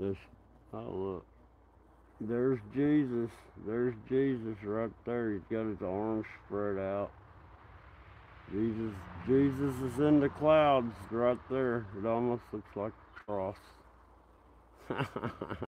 this. Oh, look. There's Jesus. There's Jesus right there. He's got his arms spread out. Jesus is in the clouds right there. It almost looks like a cross.